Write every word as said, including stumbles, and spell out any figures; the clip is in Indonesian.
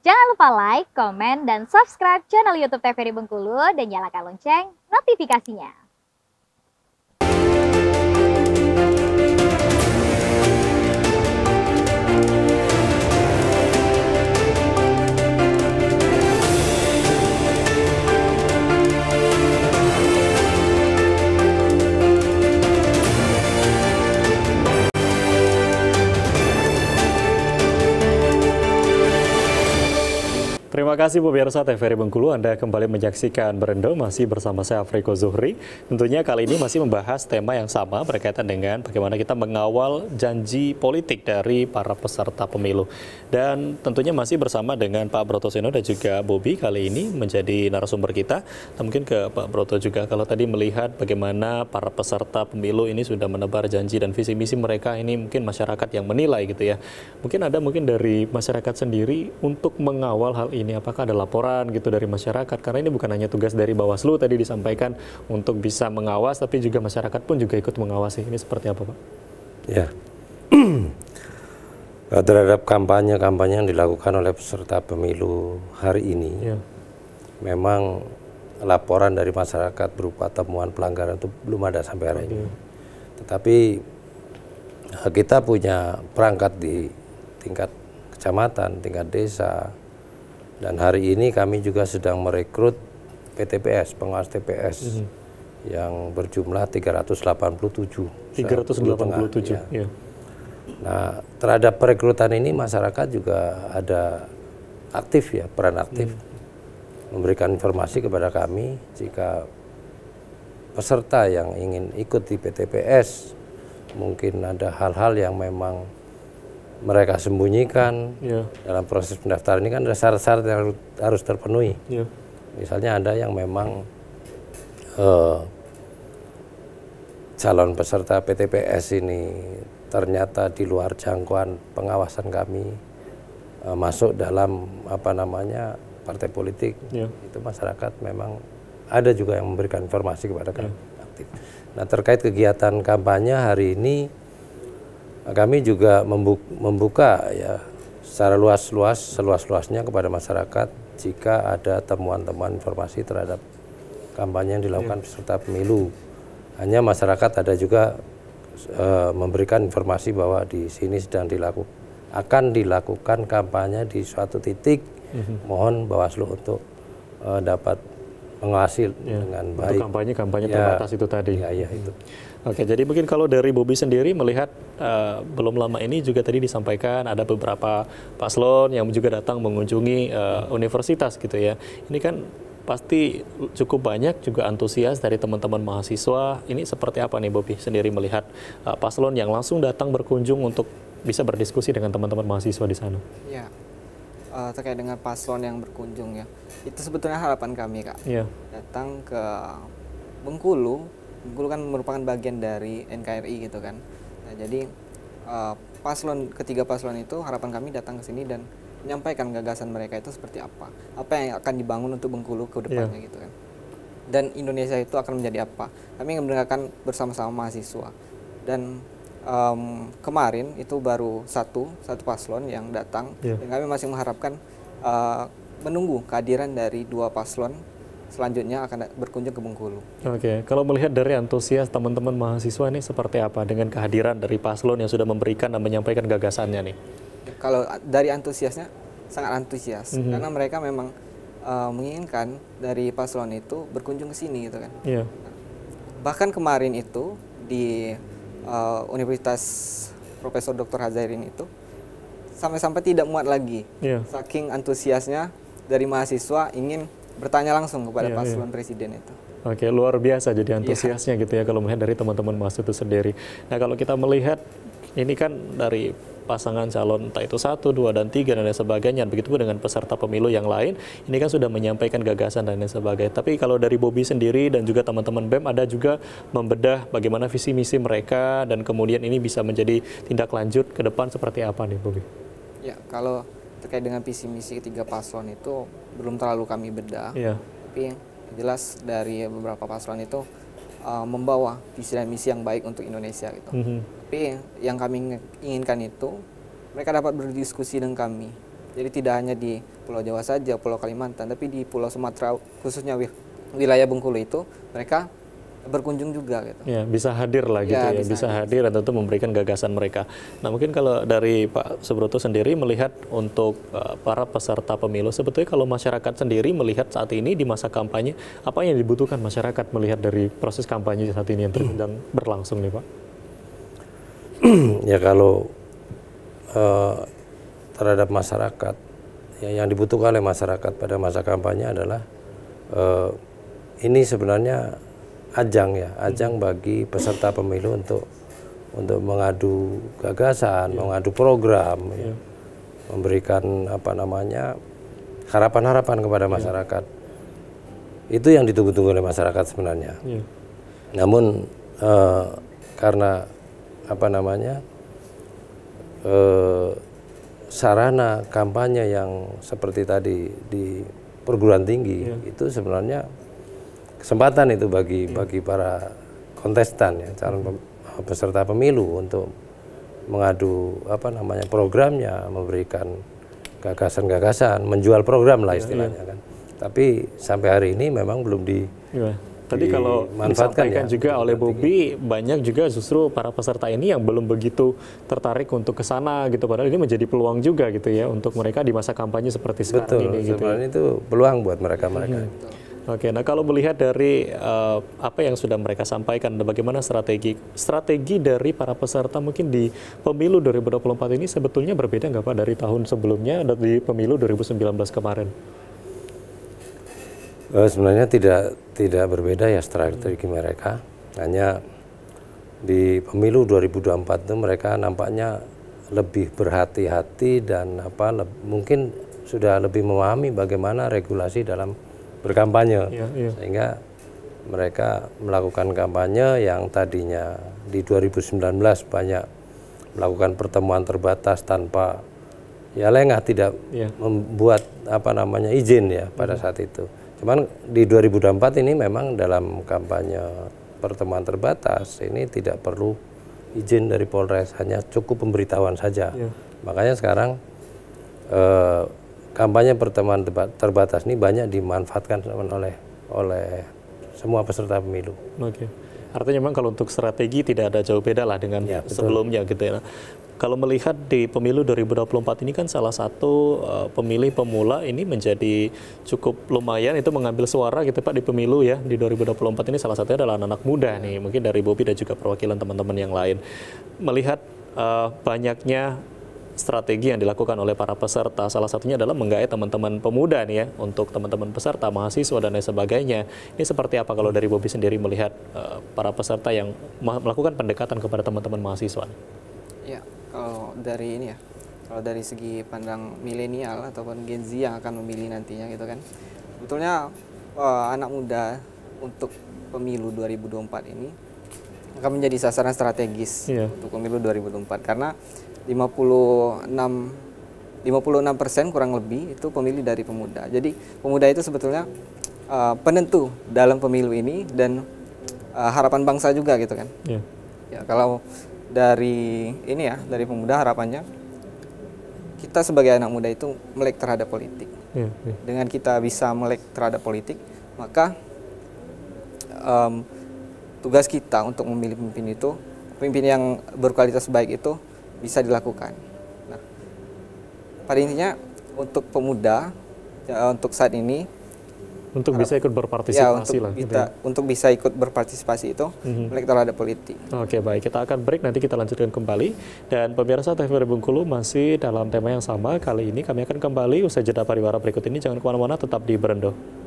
Jangan lupa like, komen, dan subscribe channel YouTube T V R I Bengkulu dan nyalakan lonceng notifikasinya. Terima kasih pemirsa T V R I Bengkulu, Anda kembali menyaksikan Berendo masih bersama saya Afriko Zuhri. Tentunya kali ini masih membahas tema yang sama berkaitan dengan bagaimana kita mengawal janji politik dari para peserta pemilu. Dan tentunya masih bersama dengan Pak Broto Seno dan juga Bobi kali ini menjadi narasumber kita. Nah, mungkin ke Pak Broto juga, kalau tadi melihat bagaimana para peserta pemilu ini sudah menebar janji dan visi misi mereka, ini mungkin masyarakat yang menilai gitu ya. Mungkin ada mungkin dari masyarakat sendiri untuk mengawal hal ini. Ini apakah ada laporan gitu dari masyarakat, karena ini bukan hanya tugas dari Bawaslu tadi disampaikan untuk bisa mengawas, tapi juga masyarakat pun juga ikut mengawasi. Ini seperti apa, Pak? Ya, terhadap kampanye-kampanye yang dilakukan oleh peserta pemilu hari ini, ya, memang laporan dari masyarakat berupa temuan pelanggaran itu belum ada sampai hari ini. Tetapi kita punya perangkat di tingkat kecamatan, tingkat desa. Dan hari ini kami juga sedang merekrut P T P S, pengawas T P S, mm-hmm. yang berjumlah tiga ratus delapan puluh tujuh. tiga ratus delapan puluh tujuh, ya. Ya. Nah, terhadap perekrutan ini masyarakat juga ada aktif ya, peran aktif. Mm. Memberikan informasi kepada kami jika peserta yang ingin ikut di P T P S, mungkin ada hal-hal yang memang mereka sembunyikan. Ya. Dalam proses pendaftaran ini kan ada syarat-syarat yang harus terpenuhi. Ya. Misalnya ada yang memang uh, calon peserta P T P S ini ternyata di luar jangkauan pengawasan kami, uh, masuk dalam apa namanya partai politik. Ya. Itu masyarakat memang ada juga yang memberikan informasi kepada kami. Ya. Aktif. Nah, terkait kegiatan kampanye hari ini, kami juga membuka ya secara luas-luas, seluas-luasnya kepada masyarakat jika ada temuan-temuan informasi terhadap kampanye yang dilakukan ya. Peserta pemilu. Hanya masyarakat ada juga e, memberikan informasi bahwa di sini sedang dilakukan, akan dilakukan kampanye di suatu titik. Mm-hmm. Mohon Bawaslu untuk e, dapat mengawasi ya, dengan baik. Untuk kampanye-kampanye ya, terbatas itu tadi. Ya, ya, itu. Oke, jadi mungkin kalau dari Bobi sendiri melihat uh, belum lama ini juga tadi disampaikan ada beberapa paslon yang juga datang mengunjungi uh, universitas gitu ya. Ini kan pasti cukup banyak juga antusias dari teman-teman mahasiswa. Ini seperti apa nih Bobi sendiri melihat uh, paslon yang langsung datang berkunjung untuk bisa berdiskusi dengan teman-teman mahasiswa di sana? Ya, uh, terkait dengan paslon yang berkunjung ya, itu sebetulnya harapan kami Kak. Ya. Datang ke Bengkulu. Bengkulu kan merupakan bagian dari N K R I gitu kan. Nah, jadi uh, paslon ketiga paslon itu harapan kami datang ke sini dan menyampaikan gagasan mereka itu seperti apa, apa yang akan dibangun untuk Bengkulu ke depannya yeah. gitu kan. Dan Indonesia itu akan menjadi apa. Kami ingin mendengarkan bersama-sama mahasiswa. Dan um, kemarin itu baru satu satu paslon yang datang yeah. dan kami masih mengharapkan uh, menunggu kehadiran dari dua paslon selanjutnya akan berkunjung ke Bengkulu. Oke, kalau melihat dari antusias teman-teman mahasiswa ini seperti apa dengan kehadiran dari paslon yang sudah memberikan dan menyampaikan gagasannya nih? Kalau dari antusiasnya sangat antusias, mm-hmm. karena mereka memang uh, menginginkan dari paslon itu berkunjung ke sini gitu kan. Yeah. Nah, bahkan kemarin itu di uh, Universitas Profesor Doktor Hazairin itu sampai-sampai tidak muat lagi, yeah. saking antusiasnya dari mahasiswa ingin bertanya langsung kepada yeah, paslon yeah. presiden itu. Oke, luar biasa jadi antusiasnya yeah. gitu ya kalau melihat dari teman-teman mahasiswa itu sendiri. Nah, kalau kita melihat ini kan dari pasangan calon entah itu satu, dua, dan tiga dan lain sebagainya. Begitu pun dengan peserta pemilu yang lain, ini kan sudah menyampaikan gagasan dan lain sebagainya. Tapi kalau dari Bobi sendiri dan juga teman-teman B E M ada juga membedah bagaimana visi misi mereka dan kemudian ini bisa menjadi tindak lanjut ke depan seperti apa nih Bobi? Ya, kalau terkait dengan visi misi ketiga paslon itu belum terlalu kami bedah, yeah. tapi jelas dari beberapa paslon itu uh, membawa visi dan misi yang baik untuk Indonesia gitu. Mm-hmm. Tapi yang kami inginkan itu mereka dapat berdiskusi dengan kami Jadi tidak hanya di Pulau Jawa saja, Pulau Kalimantan, tapi di Pulau Sumatera, khususnya wilayah Bengkulu itu, mereka berkunjung juga gitu. Ya, bisa hadir lah gitu ya, ya. Bisa, bisa hadir dan tentu memberikan gagasan mereka. Nah, mungkin kalau dari Pak Subroto sendiri melihat untuk uh, para peserta pemilu, sebetulnya kalau masyarakat sendiri melihat saat ini di masa kampanye, apa yang dibutuhkan masyarakat melihat dari proses kampanye saat ini yang sedang berlangsung nih, Pak? Ya kalau uh, terhadap masyarakat, ya, yang dibutuhkan oleh masyarakat pada masa kampanye adalah uh, ini sebenarnya ajang ya, ajang bagi peserta pemilu untuk untuk mengadu gagasan, yeah. mengadu program, yeah. ya, memberikan apa namanya harapan-harapan kepada masyarakat. Yeah. Itu yang ditunggu-tunggu oleh masyarakat sebenarnya. Yeah. Namun eh, karena apa namanya eh, sarana kampanye yang seperti tadi di perguruan tinggi yeah. itu sebenarnya kesempatan itu bagi yeah. bagi para kontestan ya, calon peserta pemilu untuk mengadu apa namanya programnya, memberikan gagasan-gagasan, menjual program lah istilahnya yeah, yeah. kan. Tapi sampai hari ini memang belum di yeah. Tadi kalau disampaikan ya, juga oleh Bobi, banyak juga justru para peserta ini yang belum begitu tertarik untuk ke sana gitu, padahal ini menjadi peluang juga gitu ya untuk mereka di masa kampanye seperti sekarang Betul, ini gitu. Sebenarnya itu peluang buat mereka-mereka. Hmm. Oke, nah kalau melihat dari uh, apa yang sudah mereka sampaikan, bagaimana strategi strategi dari para peserta mungkin di pemilu dua ribu dua puluh empat ini sebetulnya berbeda nggak Pak dari tahun sebelumnya dari pemilu dua ribu sembilan belas kemarin? Uh, sebenarnya tidak tidak berbeda ya strategi hmm. mereka, hanya di pemilu dua ribu dua puluh empat itu mereka nampaknya lebih berhati-hati dan apa le mungkin sudah lebih memahami bagaimana regulasi dalam berkampanye, ya, ya. Sehingga mereka melakukan kampanye yang tadinya di dua ribu sembilan belas banyak melakukan pertemuan terbatas tanpa ya lengah, tidak ya. membuat apa namanya izin ya pada hmm. saat itu. Cuman di dua ribu dua puluh empat ini memang dalam kampanye pertemuan terbatas ini tidak perlu izin dari Polres, hanya cukup pemberitahuan saja. Ya. Makanya sekarang eh, kampanye pertemuan terbatas ini banyak dimanfaatkan oleh oleh semua peserta pemilu. Oke. Artinya memang kalau untuk strategi tidak ada jauh beda lah dengan ya, sebelumnya gitu ya. Nah, kalau melihat di pemilu dua ribu dua puluh empat ini kan salah satu uh, pemilih pemula ini menjadi cukup lumayan itu mengambil suara gitu Pak di pemilu ya di dua ribu dua puluh empat ini, salah satunya adalah anak-anak muda nih, mungkin dari Bobi dan juga perwakilan teman-teman yang lain. Melihat uh, banyaknya strategi yang dilakukan oleh para peserta, salah satunya adalah menggait teman-teman pemuda nih ya, untuk teman-teman peserta, mahasiswa dan lain sebagainya. Ini seperti apa kalau dari Bobi sendiri melihat uh, para peserta yang melakukan pendekatan kepada teman-teman mahasiswa? Ya, kalau dari ini ya, kalau dari segi pandang milenial ataupun Gen Z yang akan memilih nantinya gitu kan, sebetulnya uh, anak muda untuk pemilu dua ribu dua puluh empat ini akan menjadi sasaran strategis yeah. untuk pemilu dua ribu dua puluh empat, karena lima puluh enam persen kurang lebih itu pemilih dari pemuda. Jadi pemuda itu sebetulnya uh, penentu dalam pemilu ini dan uh, harapan bangsa juga gitu kan. Yeah. Ya, kalau dari ini ya, dari pemuda harapannya kita sebagai anak muda itu melek terhadap politik. Yeah, yeah. Dengan kita bisa melek terhadap politik, maka um, tugas kita untuk memilih pemimpin itu, pemimpin yang berkualitas baik itu bisa dilakukan. Nah, pada intinya untuk pemuda ya, untuk saat ini untuk bisa ikut berpartisipasi ya, untuk lah. Kita, gitu ya. Untuk bisa ikut berpartisipasi itu mm-hmm. melek terhadap politik. Oke, baik, kita akan break, nanti kita lanjutkan kembali. Dan pemirsa T V R I Bengkulu masih dalam tema yang sama. Kali ini kami akan kembali usai jeda pariwara berikut ini. Jangan kemana-mana, tetap di Berendo.